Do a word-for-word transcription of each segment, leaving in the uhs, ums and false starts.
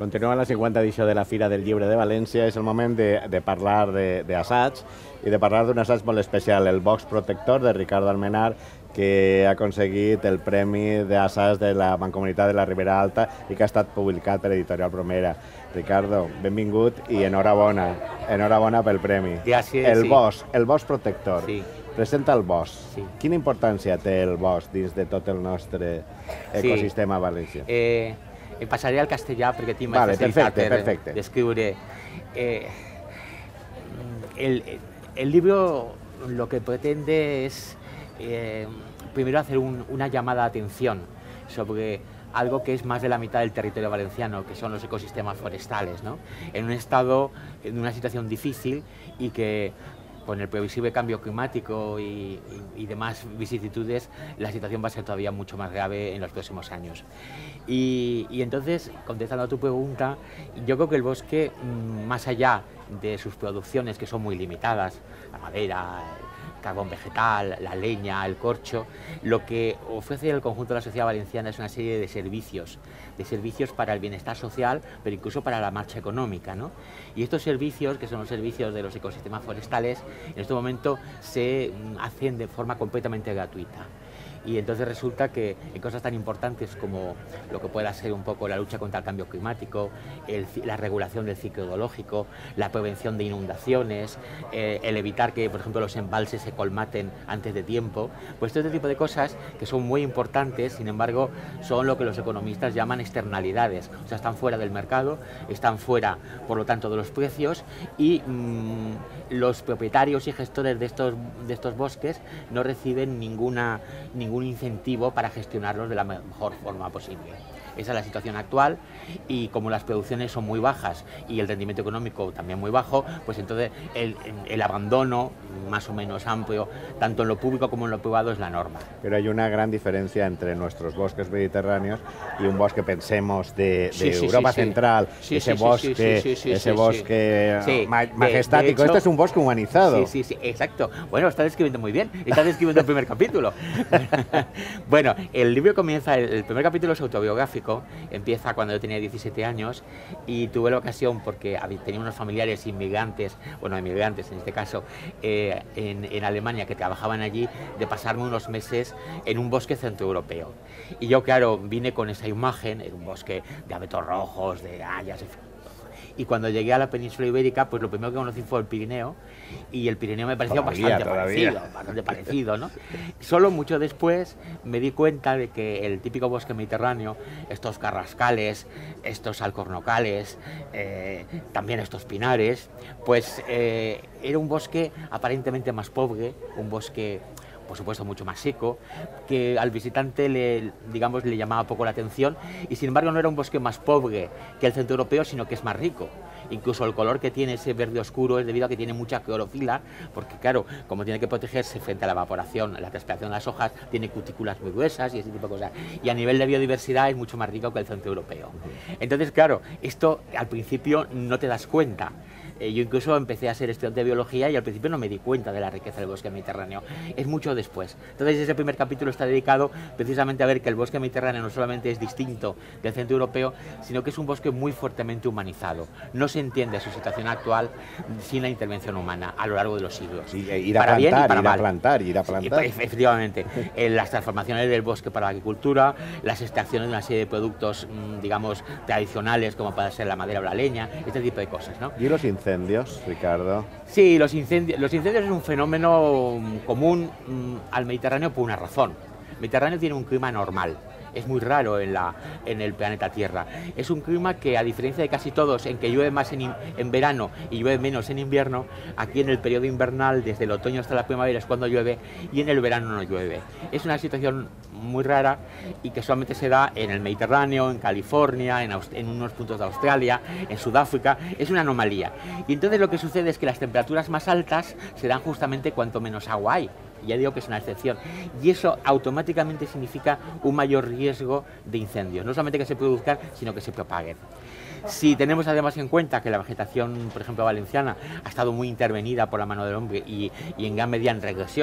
Continuem la cinquanta edició de la Fira del Llibre de València. És el moment de, de parlar d'assaig i de parlar d'un assaig molt especial, el Box Protector de Ricardo Almenar, que ha aconseguit el Premi d'Assaig de la Mancomunitat de la Ribera Alta i que ha estat publicat per Editorial Bromera. Ricardo, benvingut i enhorabona, enhorabona pel premi. Gràcies, el sí. Bosc, el Bosc Protector. Sí. Presenta el bosc. Sí. Quina importància té el bosc dins de tot el nostre ecosistema sí. valencià? Eh, em passaré al castellà perquè tinc vale, més perfecte, perfecte. d'escriure. Eh, el, el libro lo que pretende es eh, primero hacer un, una llamada de atención sobre algo que es más de la mitad del territorio valenciano, que son los ecosistemas forestales, ¿no? En un estado, en una situación difícil y que con el previsible cambio climático y, y, y demás vicisitudes, la situación va a ser todavía mucho más grave en los próximos años. Y, y entonces, contestando a tu pregunta, yo creo que el bosque, más allá de sus producciones, que son muy limitadas, la madera, el carbón vegetal, la leña, el corcho, lo que ofrece el conjunto de la sociedad valenciana es una serie de servicios, de servicios para el bienestar social, pero incluso para la marcha económica, ¿no? Y estos servicios, que son los servicios de los ecosistemas forestales, en este momento se hacen de forma completamente gratuita. Y entonces resulta que en cosas tan importantes como lo que pueda ser un poco la lucha contra el cambio climático, el, la regulación del ciclo hidrológico, la prevención de inundaciones, eh, el evitar que, por ejemplo, los embalses se colmaten antes de tiempo, pues todo este tipo de cosas que son muy importantes, sin embargo, son lo que los economistas llaman externalidades, o sea, están fuera del mercado, están fuera, por lo tanto, de los precios y mmm, los propietarios y gestores de estos, de estos bosques no reciben ninguna, ningún ningún incentivo para gestionarlos de la mejor forma posible. Esa es la situación actual y como las producciones son muy bajas y el rendimiento económico también muy bajo, pues entonces el, el abandono más o menos amplio, tanto en lo público como en lo privado, es la norma. Pero hay una gran diferencia entre nuestros bosques mediterráneos y un bosque, pensemos, de, de sí, sí, Europa sí, sí. central, sí, ese sí, bosque, sí, sí, sí, ese sí, bosque sí. ma Sí, majestático. de, de hecho, este es un bosque humanizado. Sí, sí, sí, exacto. Bueno, estás escribiendo muy bien, estás escribiendo el primer capítulo. Bueno, el libro comienza, el, el primer capítulo es autobiográfico, empieza cuando yo tenía diecisiete años y tuve la ocasión, porque tenía unos familiares inmigrantes, bueno, inmigrantes en este caso, eh, en, en Alemania, que trabajaban allí, de pasarme unos meses en un bosque centroeuropeo. Y yo, claro, vine con esa imagen, en un bosque de abetos rojos, de hayas, y cuando llegué a la península ibérica, pues lo primero que conocí fue el Pirineo, y el Pirineo me pareció todavía, bastante todavía. parecido, bastante parecido, ¿no? Solo mucho después me di cuenta de que el típico bosque mediterráneo, estos carrascales, estos alcornocales, eh, también estos pinares, pues eh, era un bosque aparentemente más pobre, un bosque, por supuesto, mucho más seco, que al visitante le, digamos, le llamaba poco la atención y sin embargo no era un bosque más pobre que el centro europeo, sino que es más rico. Incluso el color que tiene ese verde oscuro es debido a que tiene mucha clorofila, porque claro, como tiene que protegerse frente a la evaporación, la transpiración de las hojas, tiene cutículas muy gruesas y ese tipo de cosas. Y a nivel de biodiversidad es mucho más rico que el centro europeo. Entonces, claro, esto al principio no te das cuenta. Yo incluso empecé a ser estudiante de biología y al principio no me di cuenta de la riqueza del bosque mediterráneo. Es mucho después. Entonces ese primer capítulo está dedicado precisamente a ver que el bosque mediterráneo no solamente es distinto del centro europeo, sino que es un bosque muy fuertemente humanizado. No se entiende su situación actual sin la intervención humana a lo largo de los siglos. Y, ir a para plantar, bien y para ir mal. a plantar, ir a plantar. Sí, efectivamente. En las transformaciones del bosque para la agricultura, las extracciones de una serie de productos, digamos, tradicionales, como puede ser la madera o la leña, este tipo de cosas, ¿no? ¿Y los incendios? Incendios, Ricardo. Sí, los incendios, los incendios es un fenómeno común mmm, al Mediterráneo por una razón. El Mediterráneo tiene un clima normal, es muy raro en, la, en el planeta Tierra. Es un clima que, a diferencia de casi todos, en que llueve más en, en verano y llueve menos en invierno, aquí en el periodo invernal, desde el otoño hasta la primavera es cuando llueve y en el verano no llueve. Es una situación muy rara y que solamente se da en el Mediterráneo, en California, en, en unos puntos de Australia, en Sudáfrica. Es una anomalía. Y entonces lo que sucede es que las temperaturas más altas se dan justamente cuanto menos agua hay. Ya digo que es una excepción. Y eso automáticamente significa un mayor riesgo de incendios. No solamente que se produzcan, sino que se propaguen. Si tenemos además en cuenta que la vegetación, por ejemplo, valenciana, ha estado muy intervenida por la mano del hombre y, y en gran medida en regresión,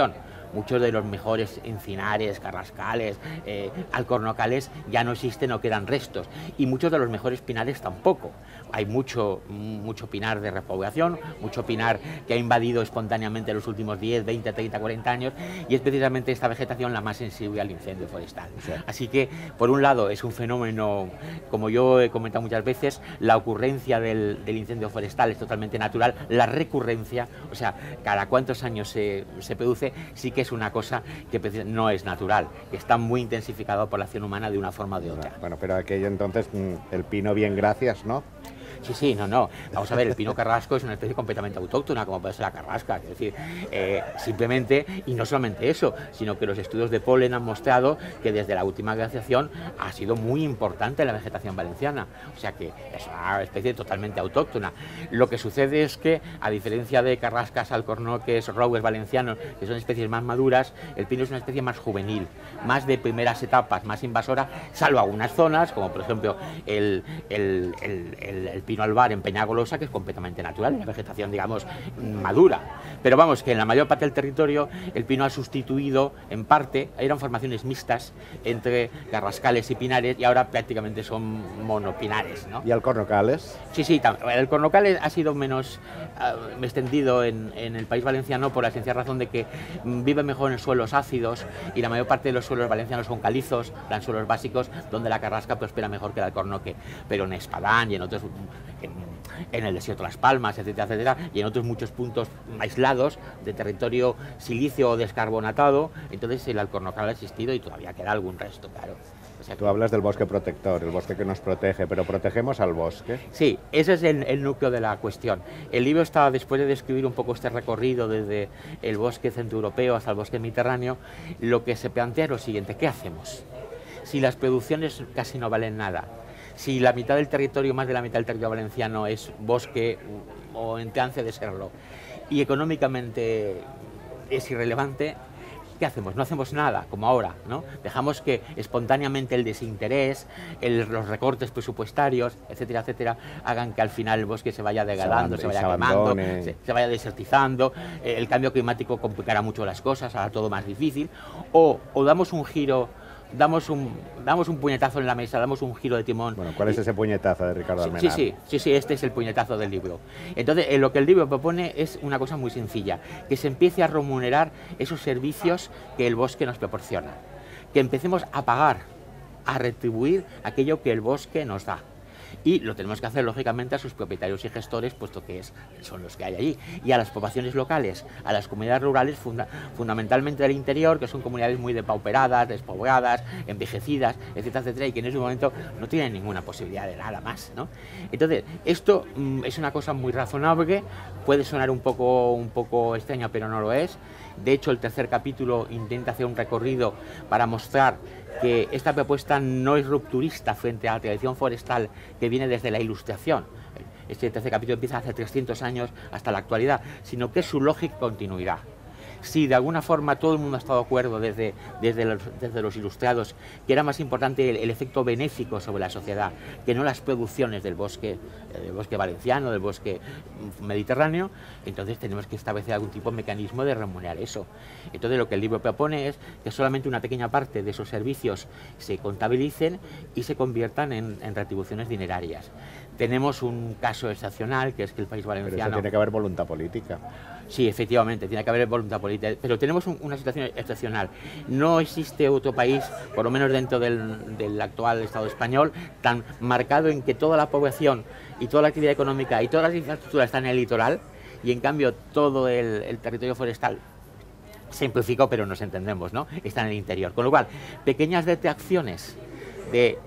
muchos de los mejores encinares, carrascales, eh, alcornocales ya no existen o quedan restos, y muchos de los mejores pinares tampoco. Hay mucho, mucho pinar de repoblación, mucho pinar que ha invadido espontáneamente los últimos diez, veinte, treinta, cuarenta años, y es precisamente esta vegetación la más sensible al incendio forestal. Sí. Así que, por un lado, es un fenómeno, como yo he comentado muchas veces, la ocurrencia del, del incendio forestal es totalmente natural, la recurrencia, o sea, cada cuántos años se, se produce, sí que es una cosa que no es natural, que está muy intensificado por la acción humana de una forma o de otra. Bueno, pero aquello entonces, el pino bien gracias, ¿no? Sí, sí, no, no. Vamos a ver, el pino carrasco es una especie completamente autóctona, como puede ser la carrasca. Es decir, eh, simplemente, y no solamente eso, sino que los estudios de polen han mostrado que desde la última glaciación ha sido muy importante la vegetación valenciana. O sea que es una especie totalmente autóctona. Lo que sucede es que, a diferencia de carrascas, alcornoques, roures valencianos, que son especies más maduras, el pino es una especie más juvenil, más de primeras etapas, más invasora, salvo algunas zonas, como por ejemplo el, el, el, el, el pino albar en Peñagolosa, que es completamente natural, una vegetación, digamos, madura. Pero vamos, que en la mayor parte del territorio el pino ha sustituido, en parte, eran formaciones mixtas entre carrascales y pinares, y ahora prácticamente son monopinares, ¿no? ¿Y alcornocales? Sí, sí, el alcornocal ha sido menos uh, extendido en, en el País Valenciano por la sencilla razón de que vive mejor en suelos ácidos, y la mayor parte de los suelos valencianos son calizos, dan suelos básicos, donde la carrasca prospera mejor que el alcornoque. Pero en Espadán y en otros, en, en el desierto de Las Palmas, etcétera, etcétera, y en otros muchos puntos aislados de territorio silicio o descarbonatado, entonces el alcornocal ha existido y todavía queda algún resto, claro. O sea, tú hablas del bosque protector, el bosque que nos protege, pero ¿protegemos al bosque? Sí, ese es el, el núcleo de la cuestión. El libro está, después de describir un poco este recorrido desde el bosque centroeuropeo hasta el bosque mediterráneo, lo que se plantea es lo siguiente: ¿qué hacemos? Si las producciones casi no valen nada, si la mitad del territorio, más de la mitad del territorio valenciano es bosque o en trance de serlo, y económicamente es irrelevante, ¿qué hacemos? No hacemos nada, como ahora, ¿no? Dejamos que espontáneamente el desinterés, el, los recortes presupuestarios, etcétera, etcétera, hagan que al final el bosque se vaya degradando, se, se vaya se quemando, se, se vaya desertizando, eh, el cambio climático complicará mucho las cosas, hará todo más difícil, o, o damos un giro, damos un, damos un puñetazo en la mesa, damos un giro de timón. Bueno, ¿cuál es ese puñetazo de Ricardo Almenar? Sí, sí, sí, sí, este es el puñetazo del libro. Entonces, eh, lo que el libro propone es una cosa muy sencilla, que se empiece a remunerar esos servicios que el bosque nos proporciona, que empecemos a pagar, a retribuir aquello que el bosque nos da. Y lo tenemos que hacer, lógicamente, a sus propietarios y gestores, puesto que es, son los que hay allí, y a las poblaciones locales, a las comunidades rurales, funda, fundamentalmente del interior, que son comunidades muy depauperadas, despobladas, envejecidas, etcétera, etcétera, y que en ese momento no tienen ninguna posibilidad de nada más, ¿no? Entonces, esto mmm, es una cosa muy razonable, puede sonar un poco, un poco extraña, pero no lo es. De hecho, el tercer capítulo intenta hacer un recorrido para mostrar que esta propuesta no es rupturista frente a la tradición forestal que viene desde la Ilustración. Este tercer capítulo empieza hace trescientos años hasta la actualidad, sino que es su lógica continuidad. Si de alguna forma todo el mundo ha estado de acuerdo desde, desde, los, desde los ilustrados que era más importante el, el efecto benéfico sobre la sociedad que no las producciones del bosque, del bosque valenciano, del bosque mediterráneo, entonces tenemos que establecer algún tipo de mecanismo de remunerar eso. Entonces lo que el libro propone es que solamente una pequeña parte de esos servicios se contabilicen y se conviertan en, en retribuciones dinerarias. Tenemos un caso excepcional, que es que el País Valenciano... Pero eso tiene que haber voluntad política. Sí, efectivamente, tiene que haber voluntad política, pero tenemos un, una situación excepcional. No existe otro país, por lo menos dentro del, del actual Estado español, tan marcado en que toda la población y toda la actividad económica y todas las infraestructuras están en el litoral, y en cambio todo el, el territorio forestal, simplificó, pero nos entendemos, ¿no?, está en el interior. Con lo cual, pequeñas detracciones de...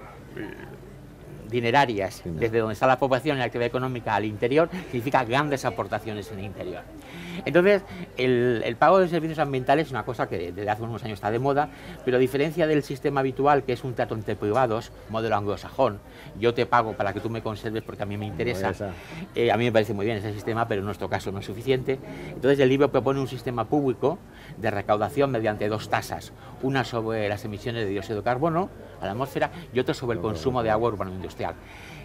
dinerarias, desde donde está la población y la actividad económica al interior, significa grandes aportaciones en el interior. Entonces, el, el pago de servicios ambientales es una cosa que desde hace unos años está de moda, pero a diferencia del sistema habitual, que es un trato entre privados, modelo anglosajón, yo te pago para que tú me conserves porque a mí me interesa, eh, a mí me parece muy bien ese sistema, pero en nuestro caso no es suficiente. Entonces, el libro propone un sistema público de recaudación mediante dos tasas, una sobre las emisiones de dióxido de carbono a la atmósfera y otra sobre el consumo de agua urbano industrial.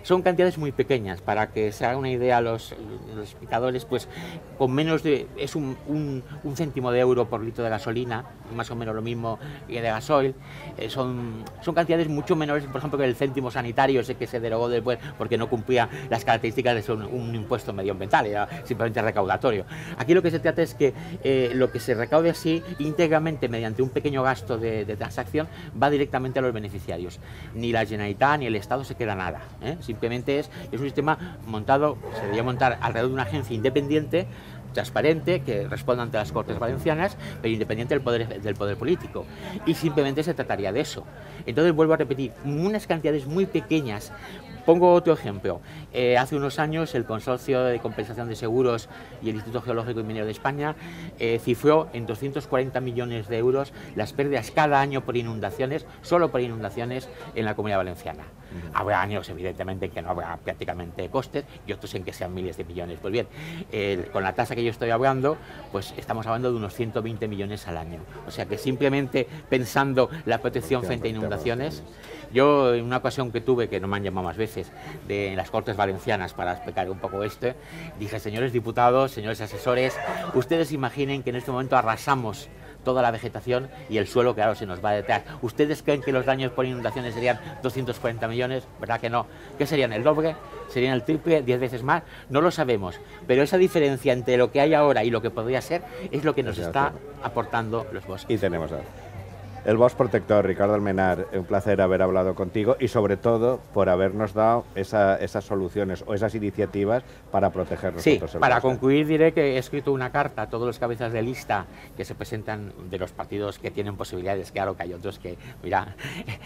son cantidades muy pequeñas, para que se hagan una idea los, los espectadores, pues con menos de, es un, un, un céntimo de euro por litro de gasolina, más o menos lo mismo que de gasoil, eh, son, son cantidades mucho menores, por ejemplo, que el céntimo sanitario, ese que se derogó después porque no cumplía las características de ser un, un impuesto medioambiental, era simplemente recaudatorio. Aquí lo que se trata es que eh, lo que se recaude así, íntegramente mediante un pequeño gasto de, de transacción, va directamente a los beneficiarios. Ni la Generalitat ni el Estado se queda nada, ¿eh? Simplemente es, es un sistema montado, se debería montar alrededor de una agencia independiente, transparente, que responda ante las Cortes Valencianas, pero independiente del poder, del poder político. Y simplemente se trataría de eso. Entonces, vuelvo a repetir, unas cantidades muy pequeñas. Pongo otro ejemplo. Eh, hace unos años el Consorcio de Compensación de Seguros y el Instituto Geológico y Minero de España eh, cifró en doscientos cuarenta millones de euros las pérdidas cada año por inundaciones, solo por inundaciones, en la Comunidad Valenciana. Uh-huh. Habrá años, evidentemente, en que no habrá prácticamente costes y otros en que sean miles de millones. Pues bien, eh, con la tasa que yo estoy hablando, pues estamos hablando de unos ciento veinte millones al año. O sea que simplemente pensando la protección frente a inundaciones, yo en una ocasión que tuve, que no me han llamado más veces, de en las Cortes Valencianas para explicar un poco esto, dije, señores diputados, señores asesores, ustedes imaginen que en este momento arrasamos toda la vegetación y el suelo, claro, se nos va detrás. ¿Ustedes creen que los daños por inundaciones serían doscientos cuarenta millones? ¿Verdad que no? ¿Qué serían? ¿El doble? ¿Serían el triple? ¿diez veces más? No lo sabemos, pero esa diferencia entre lo que hay ahora y lo que podría ser es lo que nos está aportando los bosques. Y tenemos a... El Bosque Protector, Ricardo Almenar, un placer haber hablado contigo y sobre todo por habernos dado esa, esas soluciones o esas iniciativas para proteger nosotros sí, el para bosque. concluir diré que he escrito una carta a todos los cabezas de lista que se presentan de los partidos que tienen posibilidades, claro que hay otros que, mira,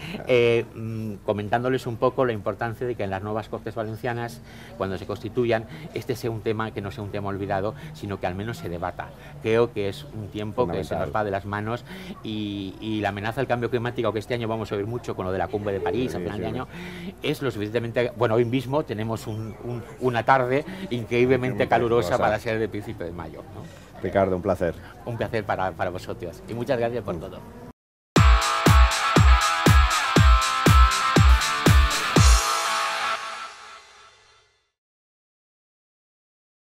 eh, comentándoles un poco la importancia de que en las nuevas Cortes Valencianas, cuando se constituyan, este sea un tema que no sea un tema olvidado, sino que al menos se debata. Creo que es un tiempo que se nos va de las manos y, y la amenaza del cambio climático, que este año vamos a oír mucho con lo de la cumbre de París, sí, a final sí, de año, es lo suficientemente... Bueno, hoy mismo tenemos un, un, una tarde increíblemente calurosa para ser de principio de mayo, ¿no? Ricardo, un placer. Un placer para, para vosotros y muchas gracias por todo.